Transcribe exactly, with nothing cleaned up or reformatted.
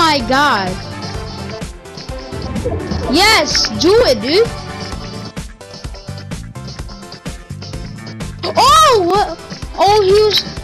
my god. Yes, do it, dude. Oh, what? Oh, he was.